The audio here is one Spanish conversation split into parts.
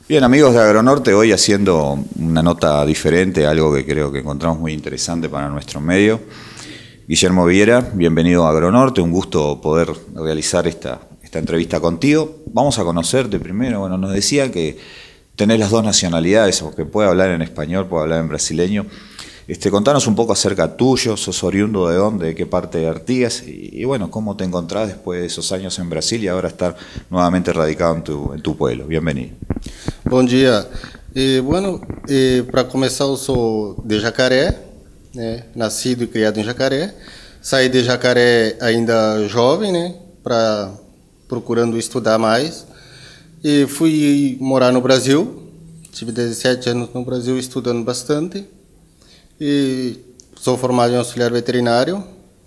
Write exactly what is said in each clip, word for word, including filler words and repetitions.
Bien, amigos de Agronorte, hoy haciendo una nota diferente, algo que creo que encontramos muy interesante para nuestro medio. Guillermo Viera, bienvenido a Agronorte, un gusto poder realizar esta, esta entrevista contigo. Vamos a conocerte primero. Bueno, nos decía que tenés las dos nacionalidades, aunque puede hablar en español, puede hablar en brasileño. Este, contanos un poco acerca tuyo, sos oriundo de dónde, de qué parte de Artigas, y, y bueno, cómo te encontrás después de esos años en Brasil y ahora estar nuevamente radicado en tu, en tu pueblo. Bienvenido. Bom dia. E, bueno, e, para começar, eu sou de Jacaré, né, nascido e criado em Jacaré. Saí de Jacaré ainda jovem, né, pra, procurando estudar mais. E fui morar no Brasil. Tive dezessete anos no Brasil estudando bastante. E sou formado em auxiliar veterinário.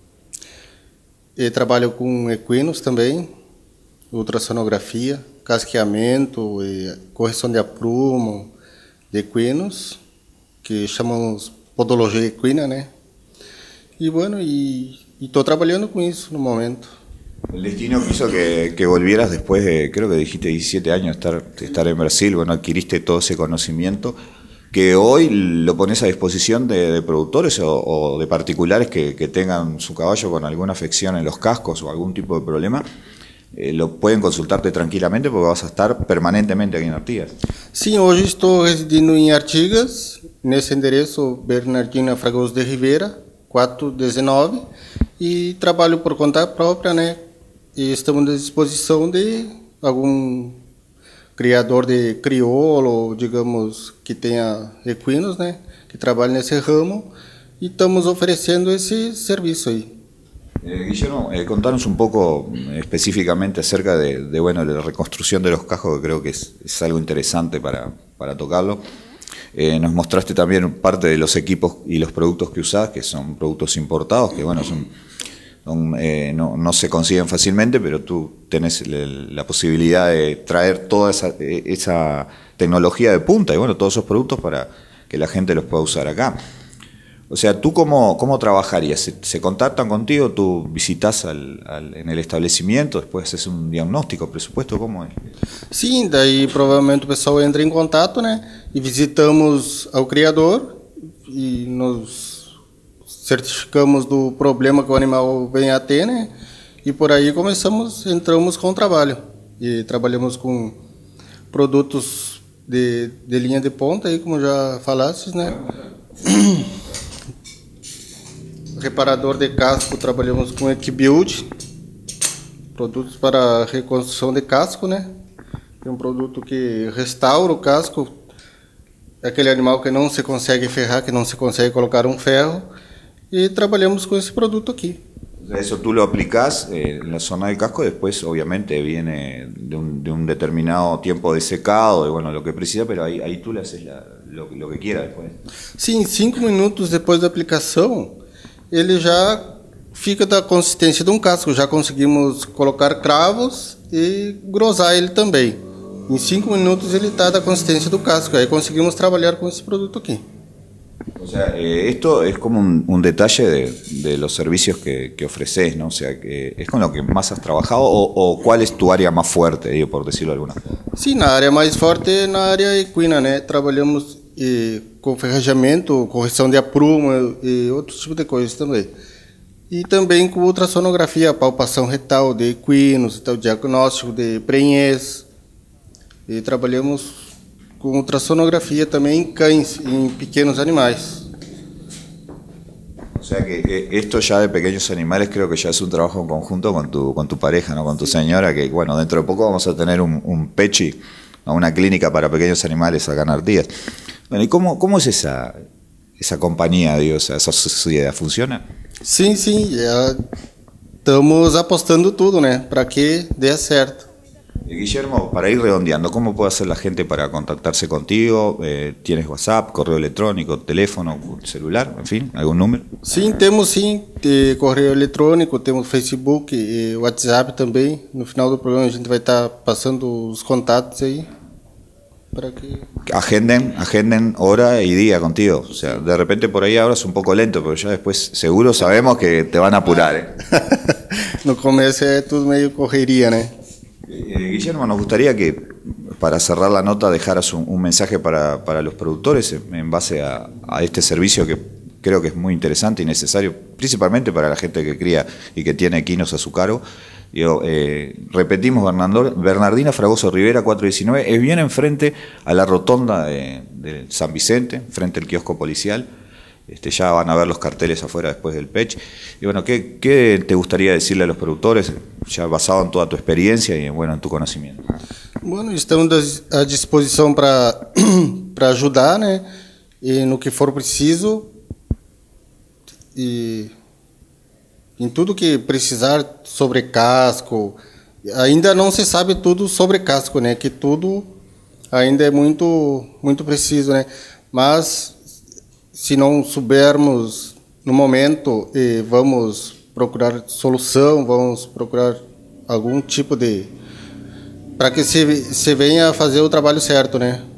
E trabalho com equinos também, ultrassonografia, casqueamento e correção de aprumo de equinos, que chamamos podologia equina, né? E bueno, e estou trabalhando com isso no momento. El destino quiso que, que volvieras después de, creo que dijiste diecisiete años, estar, estar en Brasil. Bueno, adquiriste todo ese conocimiento que hoy lo pones a disposición de, de productores o, o de particulares que, que tengan su caballo con alguna afección en los cascos o algún tipo de problema. Eh, lo pueden consultarte tranquilamente porque vas a estar permanentemente aqui em Artigas. Sim, hoje estou residindo em Artigas, nesse endereço Bernardina Fragoso de Rivera, quatrocentos e dezenove, e trabalho por conta própria, né? E estamos à disposição de algum criador de crioulo, digamos, que tenha equinos, né? Que trabalhe nesse ramo, e estamos oferecendo esse serviço aí. Eh, Guillermo, eh, contanos un poco específicamente acerca de, de, bueno, de la reconstrucción de los cascos, que creo que es, es algo interesante para, para tocarlo. Eh, nos mostraste también parte de los equipos y los productos que usás, que son productos importados, que bueno, son, son, eh, no, no se consiguen fácilmente, pero tú tenés el, la posibilidad de traer toda esa, esa tecnología de punta y bueno, todos esos productos para que la gente los pueda usar acá. O sea, ¿tú cómo, cómo trabajarías? ¿Se, ¿Se contactan contigo? ¿Tú visitas al, al, en el establecimiento? ¿Después haces un diagnóstico, presupuesto? ¿Cómo es? Sim, daí provavelmente o pessoal entra em contato, né? E visitamos ao criador e nos certificamos do problema que o animal vem a ter, né? E por aí começamos, entramos com o trabalho. E trabalhamos com produtos de, de linha de ponta, aí, como já falastes, né? Reparador de casco, trabalhamos com Equibuild, produtos para reconstrução de casco, né? É um produto que restaura o casco, é aquele animal que não se consegue ferrar, que não se consegue colocar um ferro, e trabalhamos com esse produto aqui. Eso tú lo aplicás eh, en la zona del casco, después obviamente viene de un, de un determinado tiempo de secado, de bueno, lo que precisa, pero ahí, ahí tú le haces la, lo, lo que quieras después. Sim, cinco minutos depois da aplicação, ele já fica da consistência de um casco. Já conseguimos colocar cravos e grosar ele também. Em cinco minutos ele está da consistência do casco. Aí conseguimos trabalhar com esse produto aqui. O sea, eh, esto es como un, un detalle de, de los servicios que, que ofreces, ¿no? O sea, que ¿es con lo que más has trabajado o, o cuál es tu área más fuerte, digo, por decirlo de alguna forma? Sim, na área mais forte é na área equina, né? Trabalhamos e, com ferrajamento, correção de aprumo e outros tipos de coisas também. E também com ultrassonografia, palpação retal de equinos, então, diagnóstico de prenhez. E trabalhamos com ultrassonografia também em cães, em pequenos animais. O sea que eh, esto ya de pequeños animales creo que ya es un trabajo en conjunto con tu, con tu pareja, ¿no? Con tu señora, que bueno, dentro de poco vamos a tener un, un Pechi, una clínica para pequeños animales acá en Artigas. Bueno, ¿y cómo, cómo es esa, esa compañía, digo, esa, esa sociedad? ¿Funciona? Sim, sim, estamos apostando tudo, né, para que dê certo. Eh, Guillermo, para ir redondeando, ¿cómo puede hacer la gente para contactarse contigo? Eh, ¿Tienes WhatsApp, correo electrónico, teléfono, celular, en fin, algún número? Sim, temos sim, de correio eletrônico, temos Facebook e WhatsApp também. No final do programa a gente vai estar passando os contatos aí. Para que... Agenden, agenden hora y día contigo. O sea, de repente por ahí ahora es un poco lento, pero ya después seguro sabemos que te van a apurar, ¿eh? No começo é tudo meio correria, né? Eh, Guillermo, nos gustaría que para cerrar la nota, dejaras un, un mensaje para, para los productores en, en base a, a este servicio que creo que es muy interesante y necesario, principalmente para la gente que cría y que tiene equinos a su cargo. Digo, eh, repetimos, Bernardo, Bernardina Fragoso Rivera, cuatrocientos diecinueve, es bien enfrente a la rotonda de, de San Vicente, frente al kiosco policial. Este, ya van a ver los carteles afuera después del P E C H. Y bueno, ¿qué, qué te gustaría decirle a los productores, ya basado en toda tu experiencia y bueno, en tu conocimiento? Bueno, estamos à disposição para para ajudar, né? E no que for preciso, e em tudo que precisar sobre casco. Ainda não se sabe tudo sobre casco, né? Que tudo ainda é muito muito preciso, né? Mas se não soubermos no momento, eh, vamos procurar solução, vamos procurar algum tipo de para que se se venha a fazer o trabalho certo, né?